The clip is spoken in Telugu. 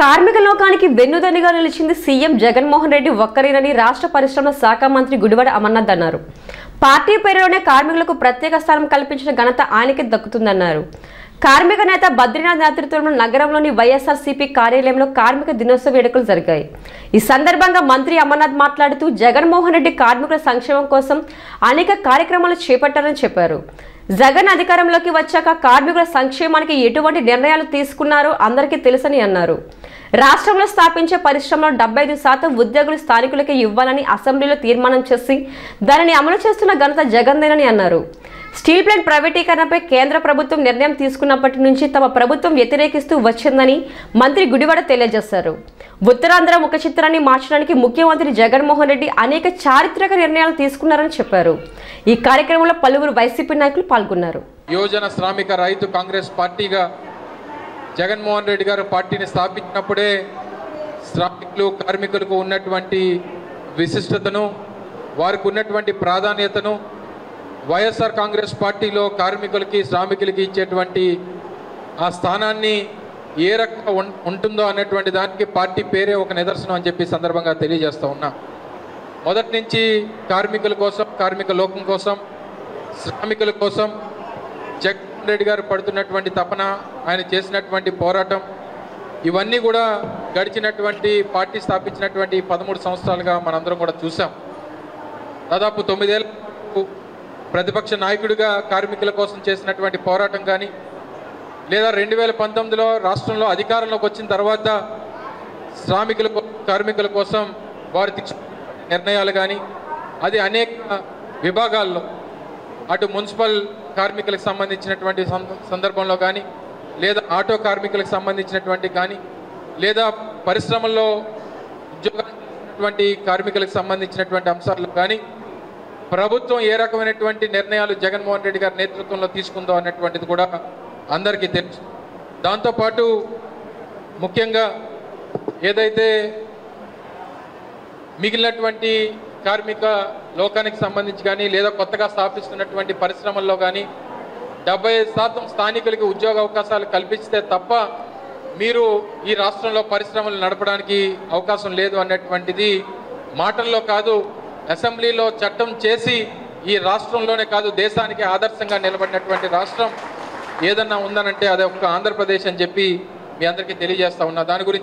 కార్మిక లోకానికి వెన్నుదన్నుగా నిలిచింది సీఎం జగన్మోహన్ రెడ్డి ఒక్కరేనని రాష్ట్ర పరిశ్రమల శాఖ మంత్రి గుడివాడ అమర్నాథ్ అన్నారు. పార్టీ పేరులోనే కార్మికులకు ప్రత్యేక స్థానం కల్పించిన ఘనత ఆయనకే దక్కుతుందన్నారు. కార్మిక నేత బద్రీనాథ్ నేతృత్వంలో నగరంలోని వైఎస్ఆర్సీపీ కార్యాలయంలో కార్మిక దినోత్సవ వేడుకలు జరిగాయి. ఈ సందర్భంగా మంత్రి అమర్నాథ్ మాట్లాడుతూ జగన్మోహన్ రెడ్డి కార్మికుల సంక్షేమం కోసం అనేక కార్యక్రమాలు చేపట్టారని చెప్పారు. జగన్ అధికారంలోకి వచ్చాక కార్మికుల సంక్షేమానికి ఎటువంటి నిర్ణయాలు తీసుకున్నారో అందరికీ తెలుసని అన్నారు. రాష్ట్రంలో స్థాపించే పరిశ్రమలో 75% ఉద్యోగులు స్థానికులకే ఇవ్వాలని అసెంబ్లీలో తీర్మానం చేసి దానిని అమలు చేస్తున్న ఘనత జగన్దేనని అన్నారు. స్టీల్ ప్లాంట్ ప్రైవేటీకరణపై కేంద్ర ప్రభుత్వం నిర్ణయం తీసుకున్నప్పటి నుంచి తమ ప్రభుత్వం వ్యతిరేకిస్తూ వచ్చిందని మంత్రి గుడివాడ తెలియజేశారు. ఉత్తరాంధ్ర ముఖ చిత్రాన్ని మార్చడానికి ముఖ్యమంత్రి జగన్మోహన్ రెడ్డి అనేక చారిత్రక నిర్ణయాలు తీసుకున్నారని చెప్పారు. ఈ కార్యక్రమంలో పలువురు వైసీపీ నాయకులు పాల్గొన్నారు. యువజన శ్రామిక రైతు కాంగ్రెస్ పార్టీగా జగన్మోహన్ రెడ్డి గారు పార్టీని స్థాపించినప్పుడే శ్రామికులు కార్మికులకు ఉన్నటువంటి విశిష్టతను, వారికి ఉన్నటువంటి ప్రాధాన్యతను, వైఎస్ఆర్ కాంగ్రెస్ పార్టీలో కార్మికులకి శ్రామికులకి ఇచ్చేటువంటి ఆ స్థానాన్ని ఏ రకంగా ఉంటుందో అన్నటువంటి దానికి పార్టీ పేరే ఒక నిదర్శనం అని చెప్పి సందర్భంగా తెలియజేస్తూ ఉన్నా. మొదటి నుంచి కార్మికుల కోసం, కార్మిక లోకం కోసం, శ్రామికుల కోసం జగన్మోహన్ రెడ్డి గారు పడుతున్నటువంటి తపన, ఆయన చేసినటువంటి పోరాటం, ఇవన్నీ కూడా గడిచినటువంటి పార్టీ స్థాపించినటువంటి 13 సంవత్సరాలుగా మనందరం కూడా చూసాం. దాదాపు 9 ఏళ్ళ ప్రతిపక్ష నాయకుడిగా కార్మికుల కోసం చేసినటువంటి పోరాటం కానీ, లేదా 2019లో రాష్ట్రంలో అధికారంలోకి వచ్చిన తర్వాత శ్రామికుల కార్మికుల కోసం వారు తీసుకున్న నిర్ణయాలు కానీ, అది అనేక విభాగాల్లో అటు మున్సిపల్ కార్మికులకు సంబంధించినటువంటి సందర్భంలో కానీ, లేదా ఆటో కార్మికులకు సంబంధించినటువంటి కానీ, లేదా పరిశ్రమల్లో ఉద్యోగాలు కార్మికులకు సంబంధించినటువంటి అంశాల్లో కానీ ప్రభుత్వం ఏ రకమైనటువంటి నిర్ణయాలు జగన్మోహన్ రెడ్డి గారి నేతృత్వంలో తీసుకుందో అన్నటువంటిది కూడా అందరికీ తెలుసు. దాంతోపాటు ముఖ్యంగా ఏదైతే మిగిలినటువంటి కార్మిక లోకానికి సంబంధించి కానీ, లేదా కొత్తగా స్థాపిస్తున్నటువంటి పరిశ్రమల్లో కానీ 75% స్థానికులకి ఉద్యోగ అవకాశాలు కల్పిస్తే తప్ప మీరు ఈ రాష్ట్రంలో పరిశ్రమలు నడపడానికి అవకాశం లేదు అన్నటువంటిది మాటల్లో కాదు, అసెంబ్లీలో చట్టం చేసి ఈ రాష్ట్రంలోనే కాదు దేశానికి ఆదర్శంగా నిలబడినటువంటి రాష్ట్రం ఏదన్నా ఉందనంటే అది ఒక్క ఆంధ్రప్రదేశ్ అని చెప్పి మీ అందరికీ తెలియజేస్తా ఉన్నా. దాని గురించి